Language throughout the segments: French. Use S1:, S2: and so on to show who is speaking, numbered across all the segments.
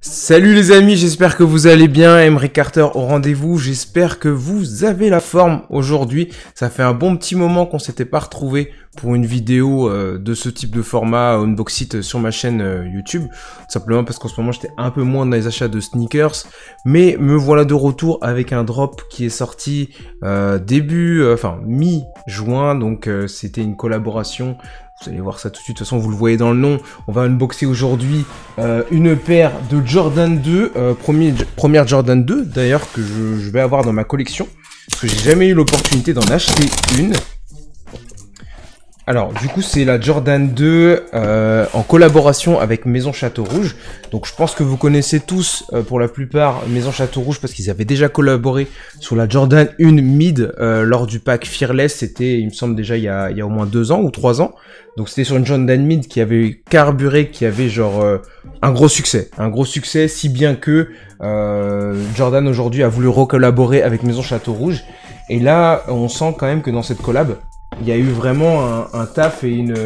S1: Salut les amis, j'espère que vous allez bien, Emery Carter au rendez-vous, j'espère que vous avez la forme aujourd'hui. Ça fait un bon petit moment qu'on s'était pas retrouvé pour une vidéo de ce type de format unboxing sur ma chaîne YouTube. Simplement parce qu'en ce moment j'étais un peu moins dans les achats de sneakers, mais me voilà de retour avec un drop qui est sorti mi-juin, donc c'était une collaboration. Vous allez voir ça tout de suite, de toute façon vous le voyez dans le nom. On va unboxer aujourd'hui une paire de Jordan 2, première Jordan 2 d'ailleurs que je vais avoir dans ma collection. Parce que j'ai jamais eu l'opportunité d'en acheter une. Alors du coup c'est la Jordan 2 en collaboration avec Maison Château Rouge. Donc je pense que vous connaissez tous pour la plupart Maison Château Rouge parce qu'ils avaient déjà collaboré sur la Jordan 1 Mid lors du pack Fearless. C'était il me semble déjà il y a au moins 2 ans ou 3 ans. Donc c'était sur une Jordan Mid qui avait carburé, qui avait genre un gros succès. Un gros succès si bien que Jordan aujourd'hui a voulu recollaborer avec Maison Château Rouge. Et là on sent quand même que dans cette collab il y a eu vraiment un taf et une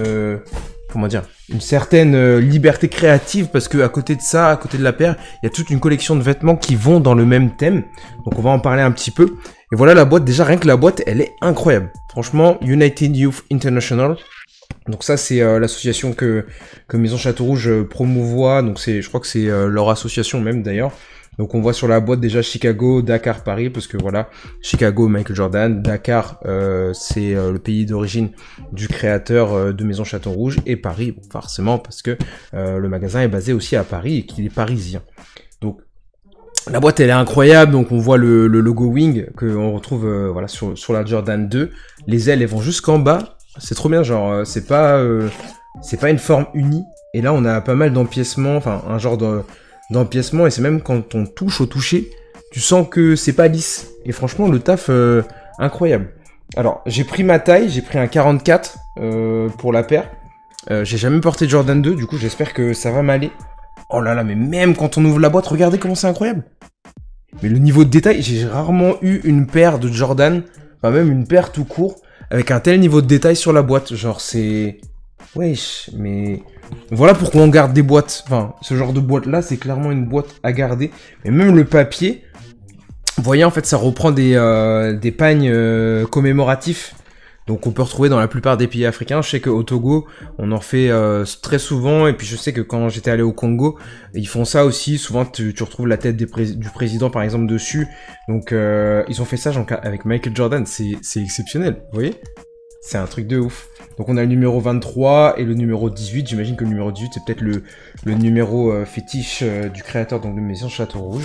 S1: certaine liberté créative parce que à côté de ça, à côté de la paire, il y a toute une collection de vêtements qui vont dans le même thème. Donc on va en parler un petit peu. Et voilà la boîte, déjà rien que la boîte, elle est incroyable. Franchement, United Youth International. Donc ça c'est l'association que Maison Château Rouge promouvoit. Donc je crois que c'est leur association même d'ailleurs. Donc on voit sur la boîte déjà Chicago, Dakar, Paris, parce que voilà, Chicago, Michael Jordan, Dakar, c'est le pays d'origine du créateur de Maison Château Rouge, et Paris, bon, forcément, parce que le magasin est basé aussi à Paris et qu'il est parisien. Donc la boîte elle est incroyable, donc on voit le logo Wing qu'on retrouve voilà sur la Jordan 2. Les ailes elles vont jusqu'en bas, c'est trop bien, genre c'est pas une forme unie, et là on a pas mal d'empiècements, enfin un genre d'empiècement, et c'est même quand on touche au toucher, tu sens que c'est pas lisse. Et franchement, le taf, incroyable. Alors, j'ai pris ma taille, j'ai pris un 44 pour la paire. J'ai jamais porté Jordan 2, du coup, j'espère que ça va m'aller. Oh là là, mais même quand on ouvre la boîte, regardez comment c'est incroyable. Mais le niveau de détail, j'ai rarement eu une paire de Jordan, enfin même une paire tout court, avec un tel niveau de détail sur la boîte. Genre, c'est... Wesh, mais... Voilà pourquoi on garde des boîtes. Enfin, ce genre de boîte-là, c'est clairement une boîte à garder. Mais même le papier, vous voyez, en fait, ça reprend des pagnes commémoratifs. Donc, on peut retrouver dans la plupart des pays africains. Je sais qu'au Togo, on en fait très souvent. Et puis, je sais que quand j'étais allé au Congo, ils font ça aussi. Souvent, tu retrouves la tête du président, par exemple, dessus. Donc, ils ont fait ça avec Michael Jordan. C'est exceptionnel, vous voyez ? C'est un truc de ouf. Donc on a le numéro 23 et le numéro 18. J'imagine que le numéro 18 c'est peut-être le numéro fétiche du créateur donc de Maison Château Rouge.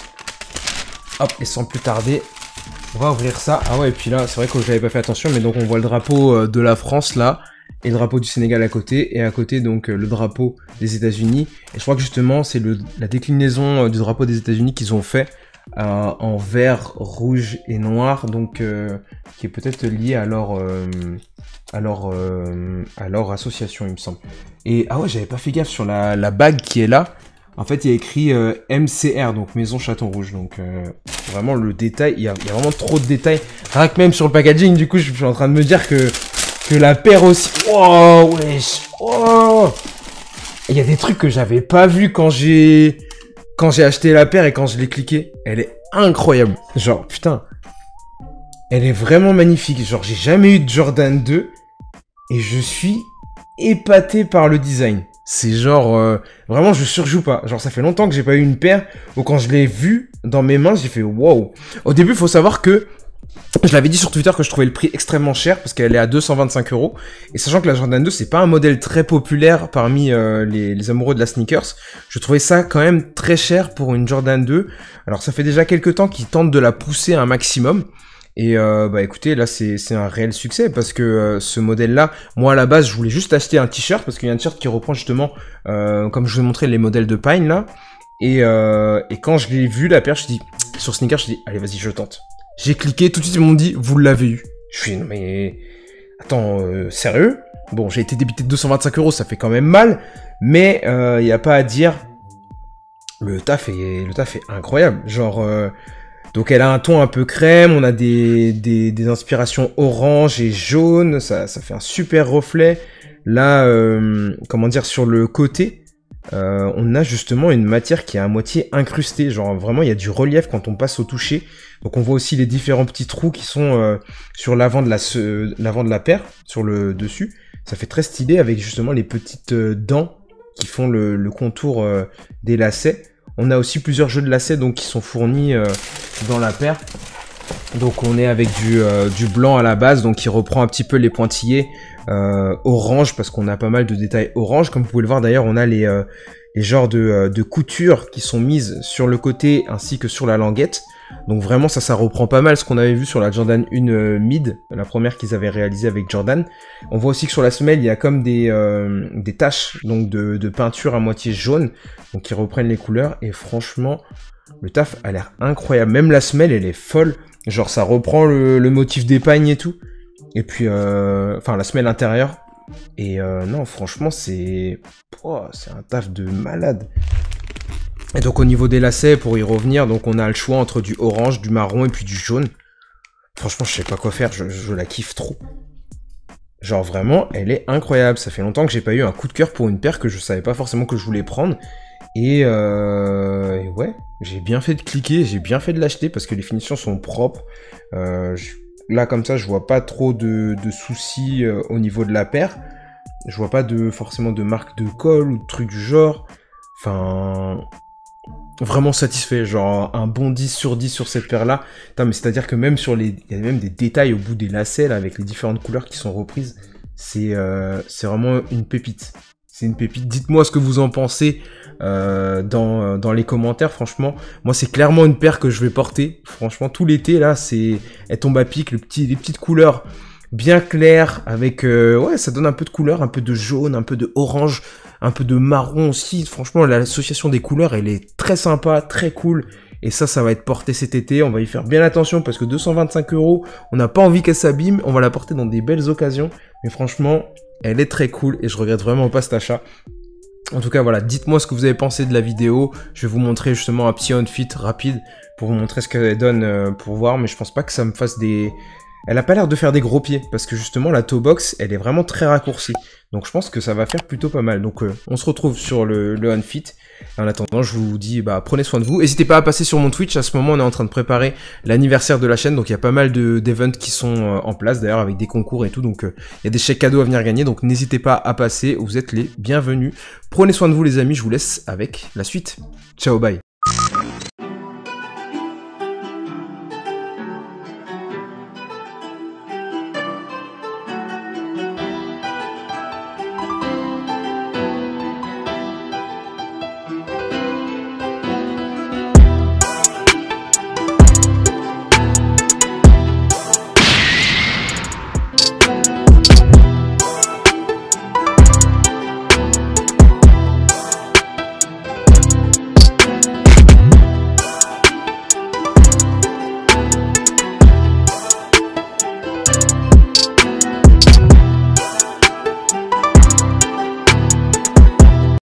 S1: Hop, et sans plus tarder, on va ouvrir ça. Ah ouais, et puis là, c'est vrai que j'avais pas fait attention, mais donc on voit le drapeau de la France là, et le drapeau du Sénégal à côté, et à côté donc le drapeau des États-Unis. Et je crois que justement c'est la déclinaison du drapeau des États-Unis qu'ils ont fait. En vert, rouge et noir, donc qui est peut-être lié à leur association, il me semble. Et ah ouais, j'avais pas fait gaffe sur la bague qui est là. En fait, il y a écrit MCR, donc Maison Château Rouge. Donc vraiment le détail, il y a vraiment trop de détails. Rien que même sur le packaging, du coup, je suis en train de me dire que la paire aussi. Oh wesh, oh. Il y a des trucs que j'avais pas vu quand j'ai acheté la paire et quand je l'ai cliqué, elle est incroyable. Genre, putain, elle est vraiment magnifique. Genre, j'ai jamais eu de Jordan 2 et je suis épaté par le design. C'est genre, vraiment, je surjoue pas. Genre, ça fait longtemps que j'ai pas eu une paire où quand je l'ai vue dans mes mains, j'ai fait wow. Au début, il faut savoir que je l'avais dit sur Twitter que je trouvais le prix extrêmement cher parce qu'elle est à 225 €. Et sachant que la Jordan 2, c'est pas un modèle très populaire parmi les amoureux de la sneakers, je trouvais ça quand même très cher pour une Jordan 2. Alors ça fait déjà quelques temps qu'ils tentent de la pousser à un maximum. Et bah écoutez, là c'est un réel succès parce que ce modèle-là, moi à la base, je voulais juste acheter un t-shirt parce qu'il y a un t-shirt qui reprend justement, comme je vous ai montré, les modèles de Pine là. Et quand je l'ai vu la paire, je dis sur Sneakers, je dis allez vas-y je tente. J'ai cliqué, tout de suite ils m'ont dit vous l'avez eu. Je suis non mais attends, sérieux? Bon, j'ai été débité de 225 €, ça fait quand même mal, mais y a pas à dire. Le taf est incroyable. Genre donc elle a un ton un peu crème, on a des inspirations orange et jaune, ça fait un super reflet. Là, comment dire, sur le côté, on a justement une matière qui est à moitié incrustée, genre vraiment il y a du relief quand on passe au toucher. Donc on voit aussi les différents petits trous qui sont sur l'avant de la paire, sur le dessus. Ça fait très stylé avec justement les petites dents qui font le contour des lacets. On a aussi plusieurs jeux de lacets donc qui sont fournis dans la paire. Donc on est avec du blanc à la base, donc qui reprend un petit peu les pointillés orange, parce qu'on a pas mal de détails orange. Comme vous pouvez le voir d'ailleurs, on a les genres de coutures qui sont mises sur le côté ainsi que sur la languette. Donc vraiment ça reprend pas mal ce qu'on avait vu sur la Jordan 1 Mid, la première qu'ils avaient réalisée avec Jordan. On voit aussi que sur la semelle il y a comme des taches donc de peinture à moitié jaune, donc qui reprennent les couleurs, et franchement le taf a l'air incroyable. Même la semelle elle est folle, genre ça reprend le motif d'épagne et tout, et puis enfin la semelle intérieure, et non franchement c'est un taf de malade. Et donc au niveau des lacets, pour y revenir, donc on a le choix entre du orange, du marron et puis du jaune. Franchement, je sais pas quoi faire, je la kiffe trop. Genre vraiment, elle est incroyable. Ça fait longtemps que j'ai pas eu un coup de cœur pour une paire que je savais pas forcément que je voulais prendre. Et ouais, j'ai bien fait de cliquer, j'ai bien fait de l'acheter parce que les finitions sont propres. Là comme ça, je vois pas trop de soucis au niveau de la paire. Je vois pas forcément de marque de colle ou de trucs du genre. Enfin... Vraiment satisfait, genre un bon 10 sur 10 sur cette paire là. Putain, mais c'est à dire que même il y a même des détails au bout des lacets là, avec les différentes couleurs qui sont reprises. C'est vraiment une pépite. C'est une pépite. Dites-moi ce que vous en pensez dans les commentaires. Franchement, moi c'est clairement une paire que je vais porter. Franchement, tout l'été là, elle tombe à pic, les petites couleurs bien claires avec ouais, ça donne un peu de couleur, un peu de jaune, un peu de orange, un peu de marron aussi. Franchement, l'association des couleurs, elle est très sympa, très cool. Et ça va être porté cet été. On va y faire bien attention parce que 225 €, on n'a pas envie qu'elle s'abîme. On va la porter dans des belles occasions. Mais franchement, elle est très cool et je regrette vraiment pas cet achat. En tout cas, voilà, dites-moi ce que vous avez pensé de la vidéo. Je vais vous montrer justement un petit outfit rapide pour vous montrer ce qu'elle donne pour voir. Mais je pense pas que ça me fasse des... Elle a pas l'air de faire des gros pieds, parce que justement la toe box, elle est vraiment très raccourcie. Donc je pense que ça va faire plutôt pas mal. Donc on se retrouve sur le Unfit. En attendant, je vous dis, prenez soin de vous. N'hésitez pas à passer sur mon Twitch. À ce moment, on est en train de préparer l'anniversaire de la chaîne. Donc il y a pas mal d'events qui sont en place, d'ailleurs, avec des concours et tout. Donc il y a des chèques cadeaux à venir gagner. Donc n'hésitez pas à passer. Vous êtes les bienvenus. Prenez soin de vous les amis. Je vous laisse avec la suite. Ciao, bye.